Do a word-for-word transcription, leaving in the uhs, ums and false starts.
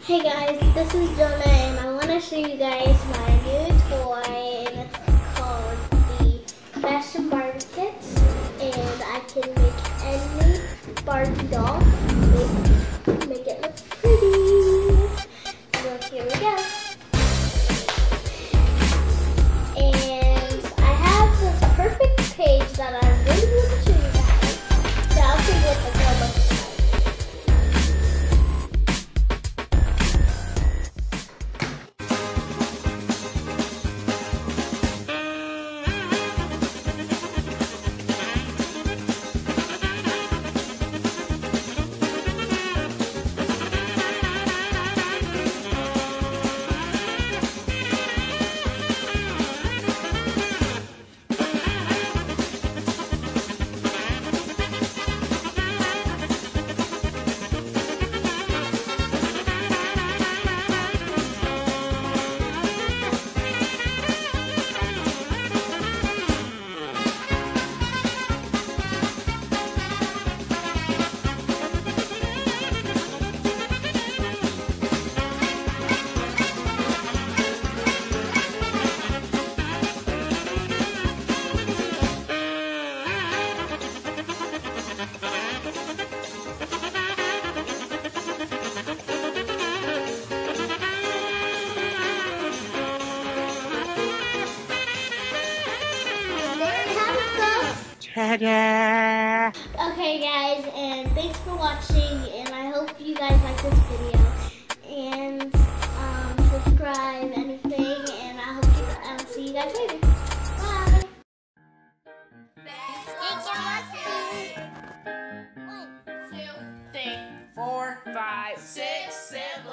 Hey guys, this is Jonah and I want to show you guys my new toy and it's called the Fashion Barbie Kit and I can make any Barbie doll, make, make it look pretty. So here we go. And I have this perfect page that I really want to show you guys. So I'll see what the girl looks like. Ta-da! Okay guys, and thanks for watching, and I hope you guys like this video, and um, subscribe, anything, and I hope you, I'll see you guys later. Bye! One, two, three, four, five, six, seven.